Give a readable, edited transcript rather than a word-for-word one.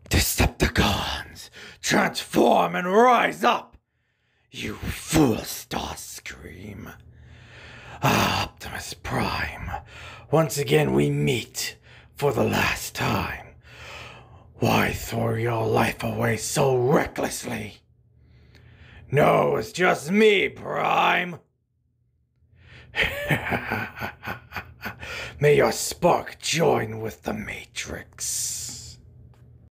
Decepticons, transform and rise up! You fool, Starscream. Optimus Prime, once again we meet for the last time. Why throw your life away so recklessly? No, it's just me, Prime. May your spark join with the Matrix.